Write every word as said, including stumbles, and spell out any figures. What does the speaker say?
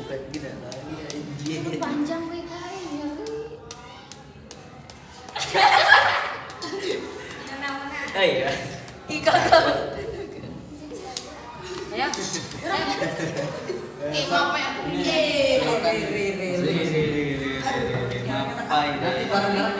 Gila lagi anjing. Panjang gue kayaknya. Mana-mana. Oh iya. Ih kakak. Ayo. Eh, apa ya? Eh, Ngapain?